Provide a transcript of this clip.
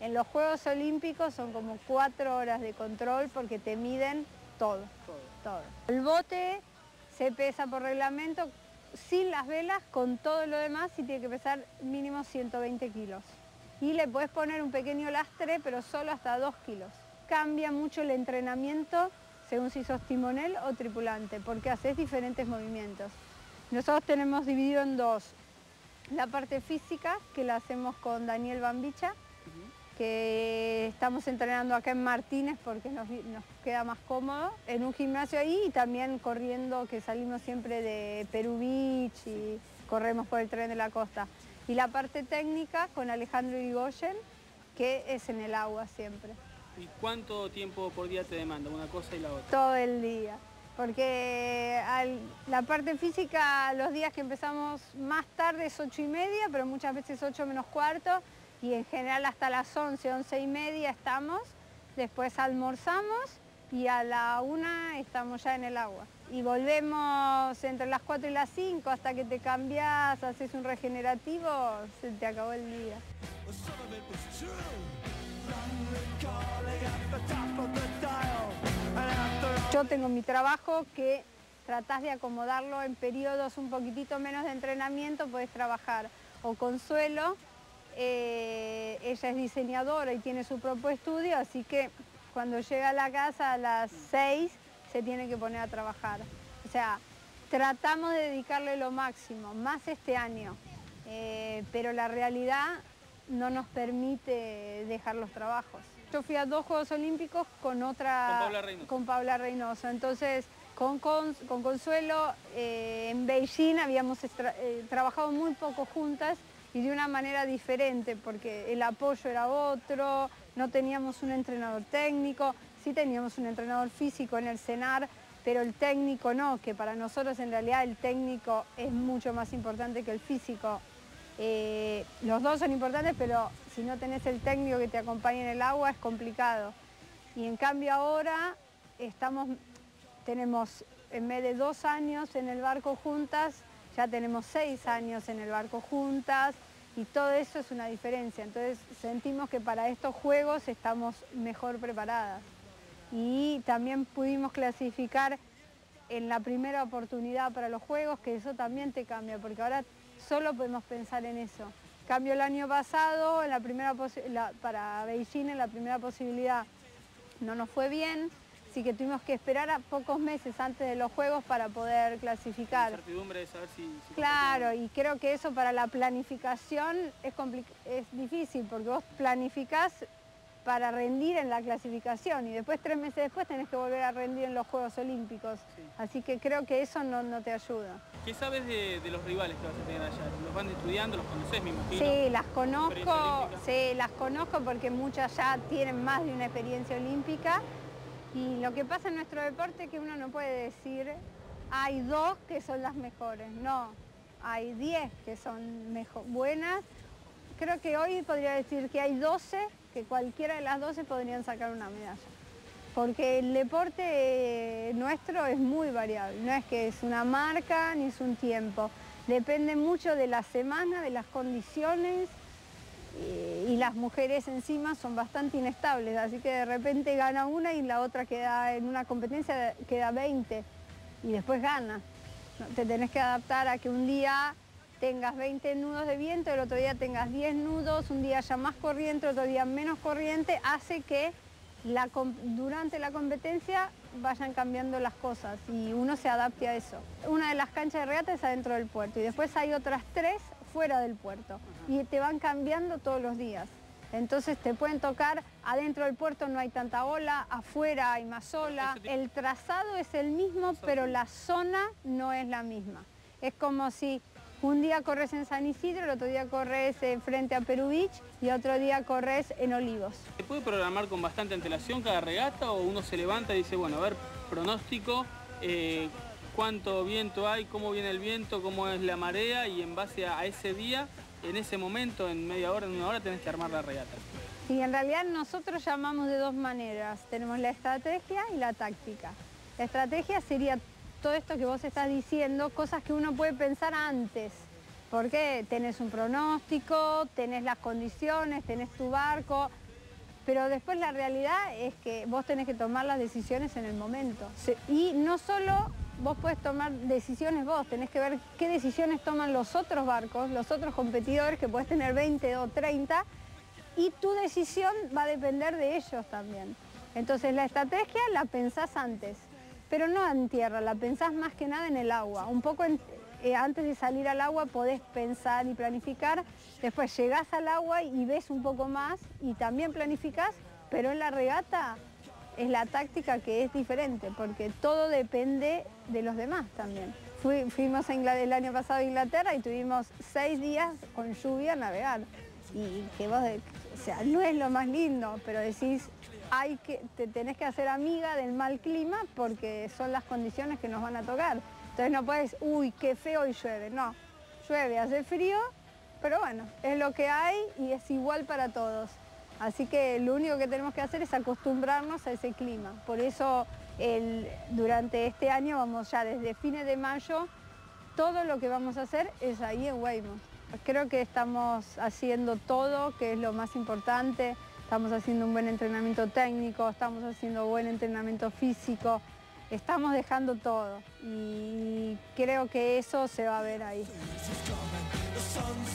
En los Juegos Olímpicos son como 4 horas de control porque te miden todo. El bote se pesa por reglamento sin las velas, con todo lo demás, y tiene que pesar mínimo 120 kilos. Y le puedes poner un pequeño lastre, pero solo hasta 2 kilos. Cambia mucho el entrenamiento según si sos timonel o tripulante, porque haces diferentes movimientos. Nosotros tenemos dividido en dos. La parte física, que la hacemos con Daniel Bambicha, que estamos entrenando acá en Martínez porque nos queda más cómodo, en un gimnasio ahí, y también corriendo, que salimos siempre de Perú Beach y corremos por el Tren de la Costa. Y la parte técnica con Alejandro Irigoyen, que es en el agua siempre. ¿Y cuánto tiempo por día te demanda una cosa y la otra? Todo el día, porque la parte física, los días que empezamos más tarde es 8:30, pero muchas veces 8 menos cuarto, y en general hasta las 11, 11:30 estamos, después almorzamos y a la 1 estamos ya en el agua. Y volvemos entre las 4 y las 5 hasta que te cambias, haces un regenerativo, se te acabó el día. Yo tengo mi trabajo que tratás de acomodarlo en periodos un poquitito menos de entrenamiento, podés trabajar. O Consuelo, ella es diseñadora y tiene su propio estudio, así que cuando llega a la casa a las 6 se tiene que poner a trabajar. O sea, tratamos de dedicarle lo máximo, más este año, pero la realidad no nos permite dejar los trabajos. Yo fui a 2 Juegos Olímpicos con Paula Reynoso. Entonces, con Consuelo en Beijing habíamos trabajado muy poco juntas y de una manera diferente, porque el apoyo era otro, no teníamos un entrenador técnico, sí teníamos un entrenador físico en el CENAR, pero el técnico no, que para nosotros en realidad el técnico es mucho más importante que el físico. Los dos son importantes, pero si no tenés el técnico que te acompañe en el agua es complicado. Y en cambio ahora tenemos, en vez de 2 años en el barco juntas, ya tenemos 6 años en el barco juntas, y todo eso es una diferencia. Entonces sentimos que para estos juegos estamos mejor preparadas. Y también pudimos clasificar en la primera oportunidad para los juegos, que eso también te cambia, porque ahora solo podemos pensar en eso. Cambio el año pasado, para Beijing, en la primera posibilidad no nos fue bien, así que tuvimos que esperar a pocos meses antes de los Juegos para poder clasificar. La incertidumbre de saber si claro, y creo que eso para la planificación es difícil, porque vos planificás para rendir en la clasificación y después 3 meses después tenés que volver a rendir en los Juegos Olímpicos. Sí. Así que creo que eso no te ayuda. ¿Qué sabes de los rivales que vas a tener allá? ¿Los van estudiando? ¿Los conocés, me imagino? Sí, las conozco porque muchas ya tienen más de una experiencia olímpica. Y lo que pasa en nuestro deporte es que uno no puede decir hay 2 que son las mejores. No, hay 10 que son buenas. Creo que hoy podría decir que hay 12, que cualquiera de las 12 podrían sacar una medalla. Porque el deporte nuestro es muy variable, no es que es una marca ni es un tiempo. Depende mucho de la semana, de las condiciones, y las mujeres encima son bastante inestables, así que de repente gana una y la otra queda en una competencia, queda 20 y después gana. Te tenés que adaptar a que un día tengas 20 nudos de viento, el otro día tengas 10 nudos, un día haya más corriente, otro día menos corriente, hace que durante la competencia vayan cambiando las cosas y uno se adapte a eso. Una de las canchas de regata es adentro del puerto y después hay otras 3 fuera del puerto y te van cambiando todos los días. Entonces te pueden tocar, adentro del puerto no hay tanta ola, afuera hay más ola. El trazado es el mismo, pero la zona no es la misma. Es como si un día corres en San Isidro, el otro día corres frente a Perú Beach y otro día corres en Olivos. ¿Se puede programar con bastante antelación cada regata o uno se levanta y dice, bueno, a ver, pronóstico, cuánto viento hay, cómo viene el viento, cómo es la marea, y en base a ese día, en ese momento, en media hora, en 1 hora, tenés que armar la regata? Sí, en realidad nosotros llamamos de 2 maneras. Tenemos la estrategia y la táctica. La estrategia sería todo esto que vos estás diciendo, cosas que uno puede pensar antes, porque tenés un pronóstico, tenés las condiciones, tenés tu barco, Pero después la realidad es que vos tenés que tomar las decisiones en el momento. Y no solo vos podés tomar decisiones vos, tenés que ver qué decisiones toman los otros barcos, los otros competidores, que podés tener 20 o 30, y tu decisión va a depender de ellos también. Entonces la estrategia la pensás antes, pero no en tierra, la pensás más que nada en el agua. Un poco antes de salir al agua podés pensar y planificar, después llegás al agua y ves un poco más y también planificás, pero en la regata es la táctica que es diferente, porque todo depende de los demás también. Fuimos el año pasado a Inglaterra y tuvimos 6 días con lluvia a navegar. Y que vos, o sea, no es lo más lindo, pero decís, te tenés que hacer amiga del mal clima porque son las condiciones que nos van a tocar. Entonces no puedes, uy, qué feo y llueve. No, llueve, hace frío, pero bueno, es lo que hay y es igual para todos. Así que lo único que tenemos que hacer es acostumbrarnos a ese clima. Por eso durante este año vamos ya desde fines de mayo, todo lo que vamos a hacer es ahí en Weymouth. Creo que estamos haciendo todo, que es lo más importante. Estamos haciendo un buen entrenamiento técnico, estamos haciendo buen entrenamiento físico, estamos dejando todo y creo que eso se va a ver ahí.